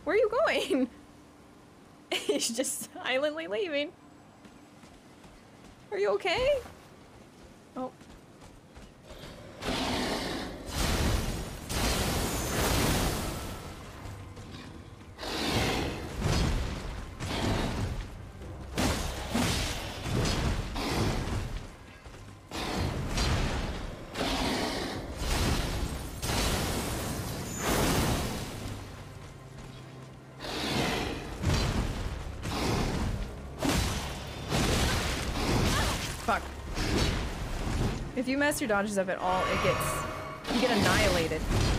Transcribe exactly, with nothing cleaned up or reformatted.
Where are you going? He's just silently leaving. Are you okay? Oh. Fuck. If you mess your dodges up at all, it gets... you get annihilated.